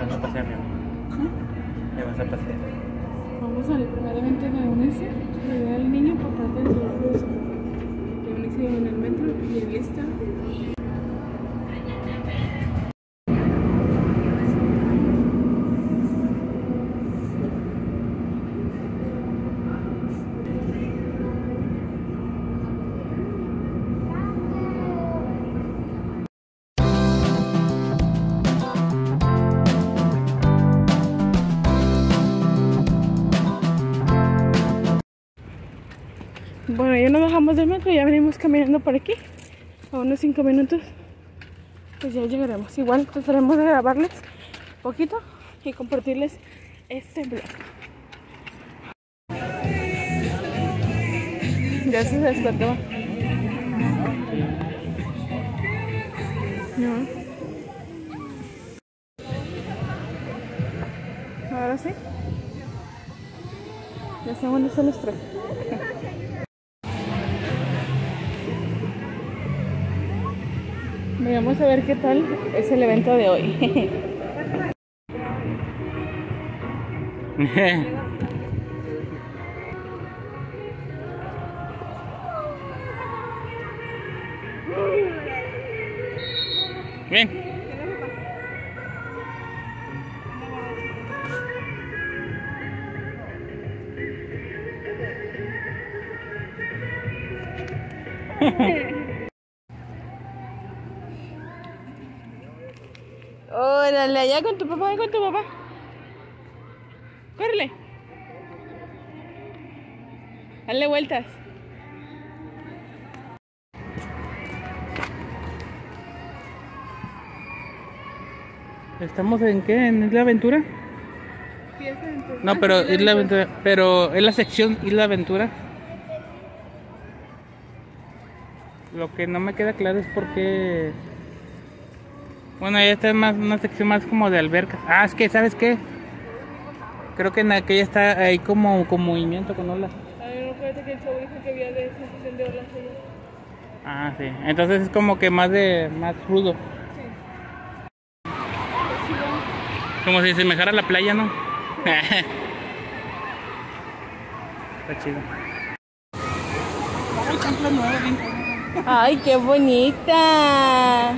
vas a pasear, mi amor? ¿Me vas a pasear? Vamos al primer evento de Eunice, la idea del niño por parte del Cruz. Eunice en el metro y en lista. Bueno, ya nos bajamos del metro, ya venimos caminando por aquí. A unos 5 minutos, pues ya llegaremos. Igual trataremos de grabarles un poquito y compartirles este vlog. Ya se despertó. No. Ahora sí. Ya sé dónde están los tres. Vamos a ver qué tal es el evento de hoy. Bien. Órale, allá con tu papá, con tu papá. Córrele. Dale vueltas. ¿Estamos en qué? ¿En Isla Aventura? Fiesta Aventura. No, pero Isla Aventura. Pero es la sección Isla Aventura. Lo que no me queda claro es por qué. Bueno, ya está más una sección más como de albercas. Ah, es que, ¿sabes qué? Creo que en aquella está ahí como con movimiento, con olas. A ver, no acuérdate que el show dijo que había de sensación de olas allá. Ah, sí. Entonces es como que más rudo. Sí. Como si se semejara a la playa, ¿no? Está chido. Ay, chancla nueva, bien. Ay, qué bonita.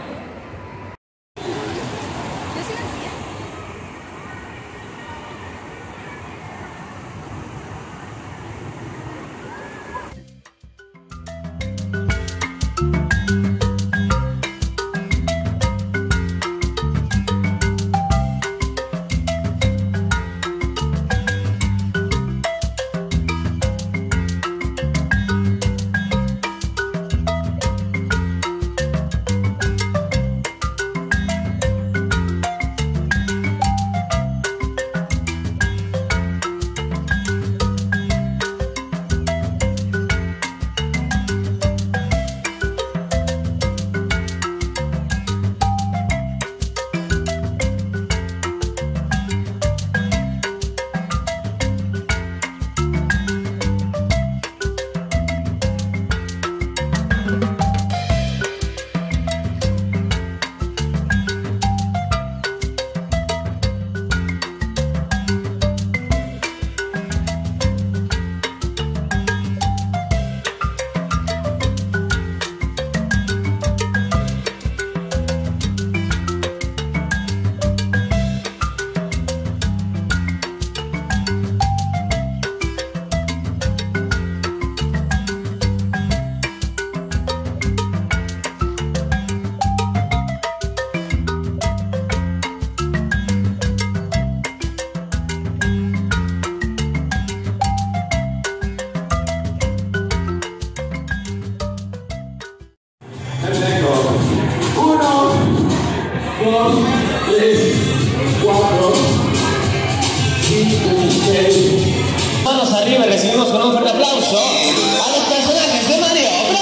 Manos arriba y recibimos con un fuerte aplauso a los personajes de Mario Bros.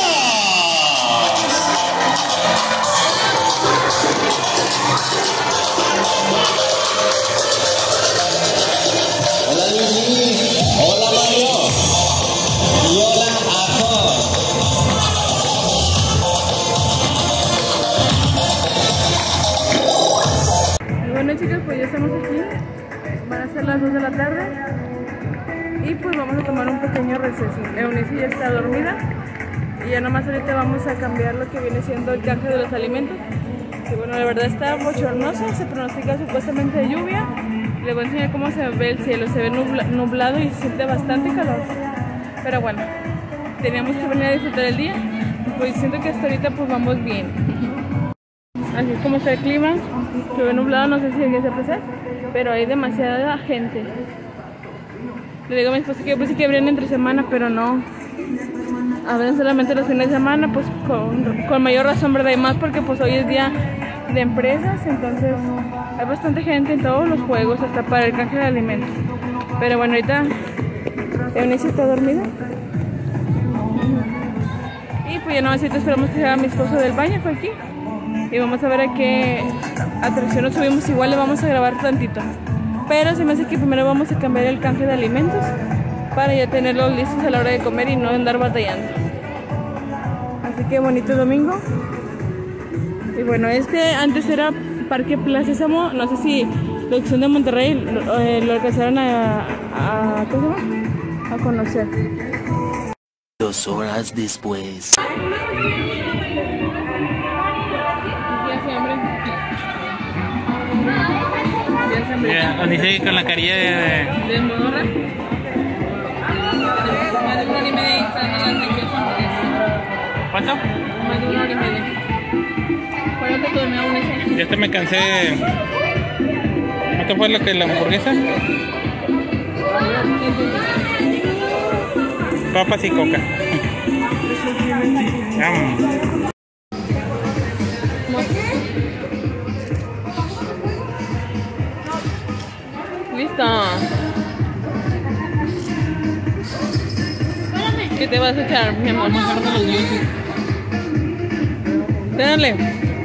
Hola Luigi, hola Mario y hola Ajo. Buenas chicas, pues ya estamos aquí. Van a ser las 2 de la tarde. Y pues vamos a tomar un pequeño receso. Eunice ya está dormida. Y ya nomás ahorita vamos a cambiar lo que viene siendo el canje de los alimentos. Que bueno, la verdad está bochornoso. Se pronostica supuestamente de lluvia. Les voy a enseñar cómo se ve el cielo. Se ve nublado y se siente bastante calor. Pero bueno, teníamos que venir a disfrutar el día. Pues siento que hasta ahorita pues vamos bien. Así es como está el clima. Se ve nublado, no sé si alguien se aprecia, pero hay demasiada gente. Le digo a mi esposa que yo pensé que abrían entre semana, pero no. Abren solamente los fines de semana, pues con mayor razón, ¿verdad? Y más porque pues hoy es día de empresas, entonces hay bastante gente en todos los juegos, hasta para el canje de alimentos. Pero bueno, ahorita Eunice está dormida. Y pues ya no, ahorita esperamos que salga mi esposo del baño, fue aquí. Y vamos a ver a qué atracción nos subimos, igual le vamos a grabar tantito. Pero se me hace que primero vamos a cambiar el canje de alimentos para ya tenerlos listos a la hora de comer y no andar batallando. Así que bonito domingo. Y bueno, antes era Parque Plaza Sésamo, no sé si la opción de Monterrey lo alcanzaron ¿cómo se llama? A conocer. 2 horas después. Mira, dice con la carilla de modorra. Más de 1 hora y media instalando las hamburguesas. ¿Cuánto? Más de 1 hora y media. ¿Cuánto te durmió un ese? Ya me cansé. ¿Cuánto fue lo que la hamburguesa? Papas y coca. Listo. ¿Qué te vas a echar, mi amor? Vamos a los dioses. Dale.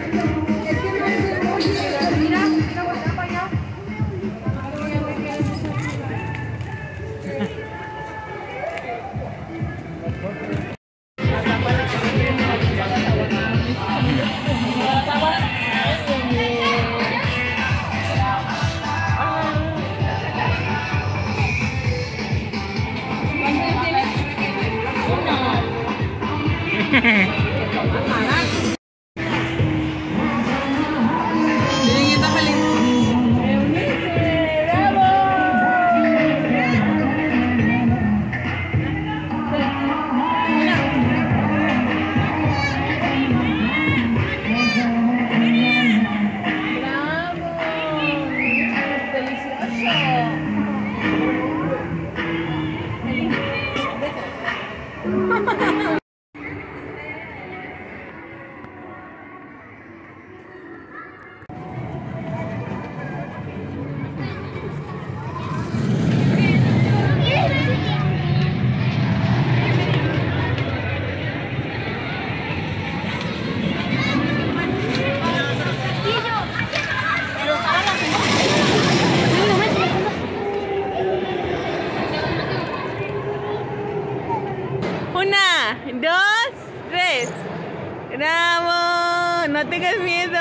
¡Bravo! ¡No tengas miedo!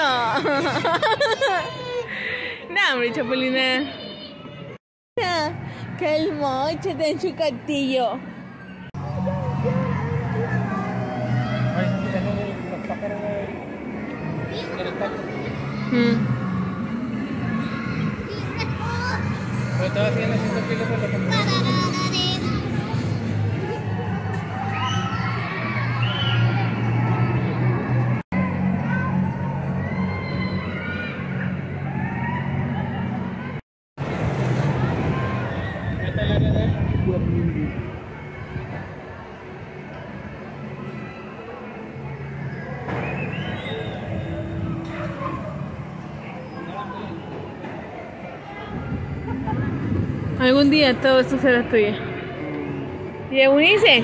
No, hombre, Chapulina. Calma, échate en su castillo. Pero estaba haciendo 5 kilos por la camioneta. Algún día todo esto será tuyo. ¿Y Eunice?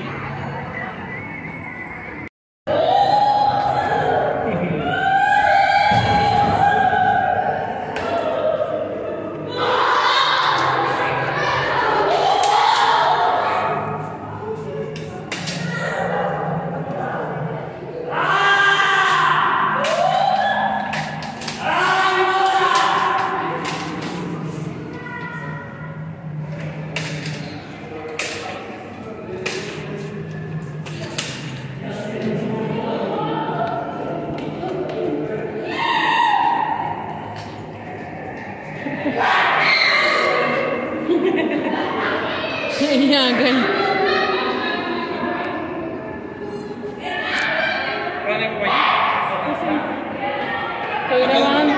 Estoy grabando.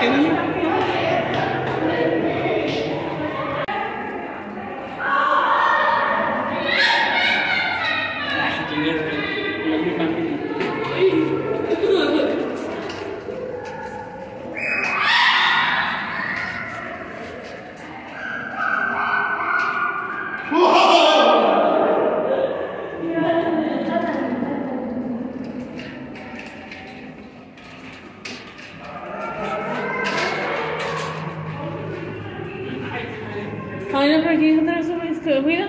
Ay, no, pero aquí otra vez subida.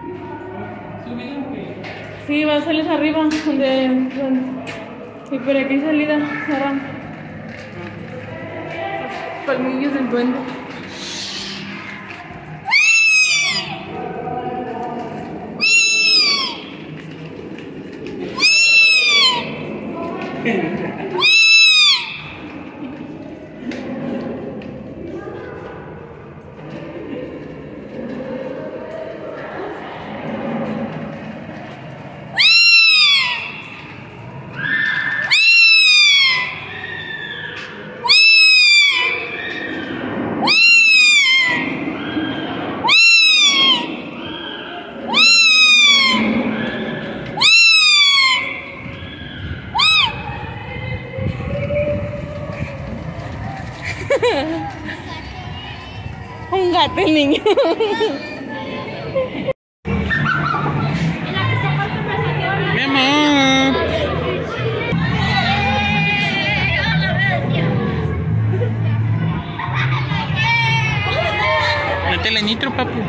Sí, va a salir arriba, donde y por aquí salida, la rampa. Palmillos del duende. Un gato el niño. Mi amor. Métele nitro, papu.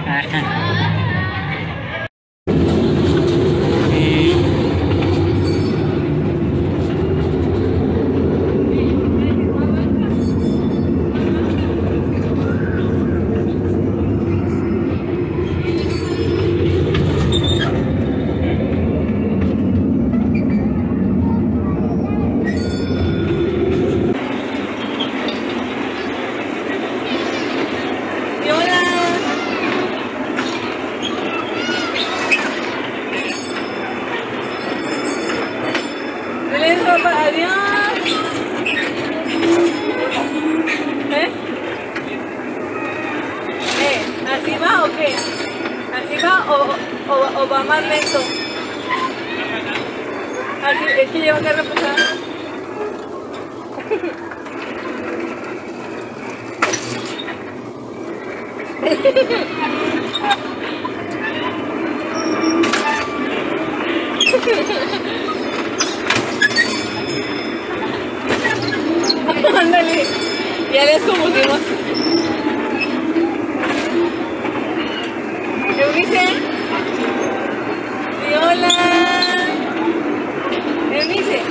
Adiós. ¿Así va o qué? ¿Así va o va más lento? Así, es que lleva que repasar. Ándale, ya les confundimos. Eunice, y hola. Eunice.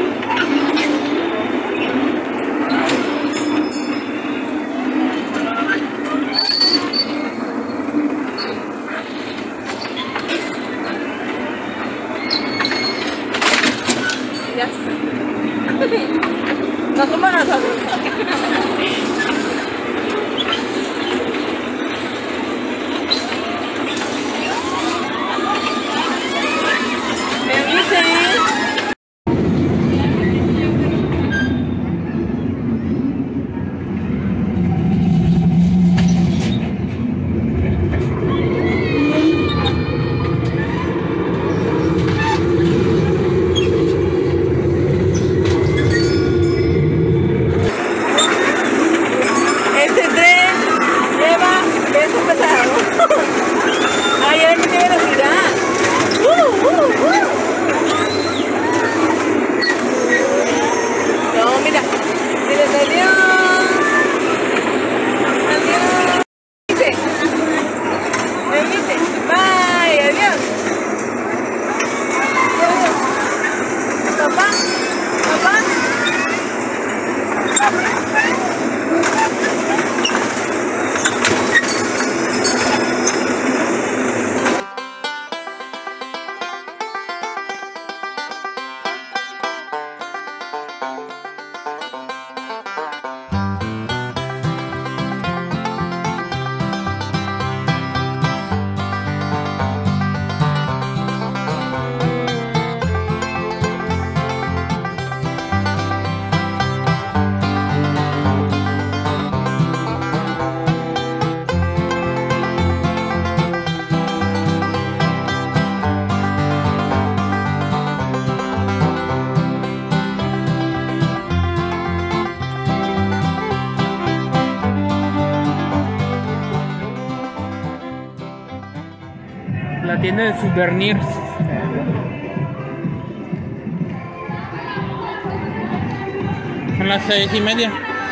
Ya está. No somos nosotros. tienda de souvenirs. Son las 6:30.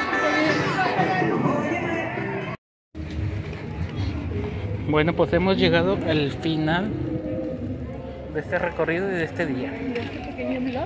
Bueno, pues hemos llegado al final de este recorrido y de este día. De este pequeño vlog.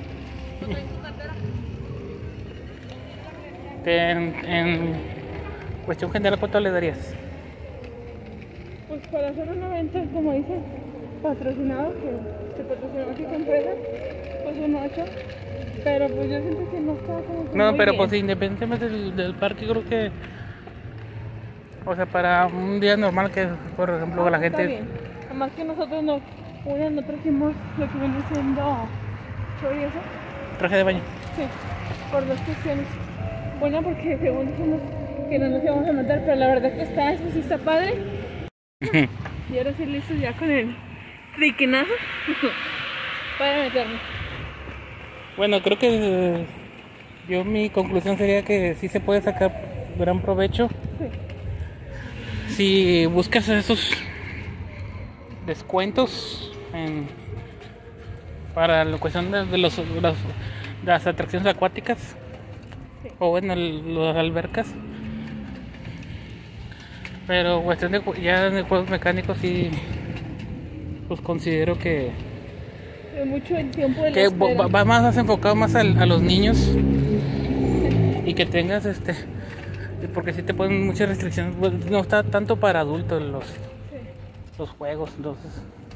En cuestión general, ¿cuánto le darías? Pues para hacer un evento, como dicen, patrocinado, que se patrocinó aquí con empresa, pues un 8. Pero pues yo siento que no está como que No, muy pero bien. pues independientemente del parque, creo que, o sea, para un día normal que, por ejemplo, la Está gente... bien. Además que nosotros no trajimos lo que viene siendo chori y eso. Traje de baño. Sí, por dos cuestiones. Una porque según dijimos que no nos íbamos a meter, pero la verdad que eso sí está padre. Y ahora sí listos ya con el triquinazo para meternos. Bueno, creo que mi conclusión sería que sí se puede sacar gran provecho Sí. si buscas esos descuentos para la cuestión de las atracciones acuáticas, Sí. o bueno, las albercas. Pero cuestión de ya en juegos mecánicos sí, pues considero que Mucho el tiempo de la espera. va más enfocado más a los niños, y que tengas porque sí te ponen muchas restricciones. Pues, no está tanto para adultos los juegos, entonces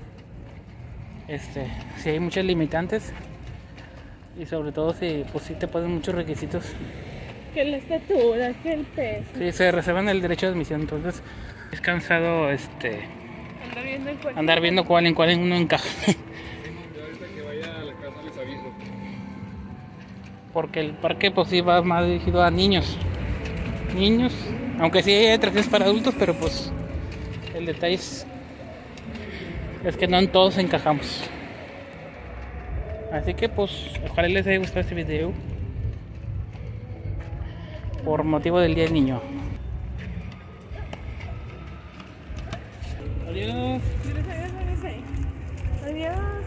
sí hay muchas limitantes, y sobre todo si pues sí te ponen muchos requisitos. Que la estatura, que el peso. Sí, se reservan el derecho de admisión, entonces es cansado Andar viendo el cuerpo. andar viendo cuál en uno encaja. Porque el parque pues sí va más dirigido a niños, aunque sí hay atracciones para adultos, pero pues el detalle es que no en todos encajamos. Así que pues ojalá les haya gustado este video por motivo del Día del Niño. Adiós. Adiós.